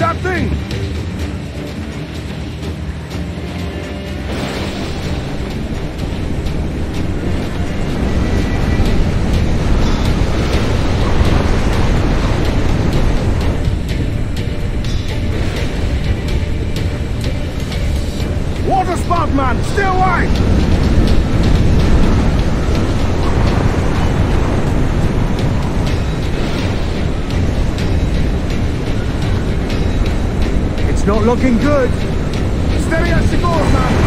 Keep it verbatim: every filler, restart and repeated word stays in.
That thing! Water spout, man! Stay away! It's not looking good. Steady as she goes, man.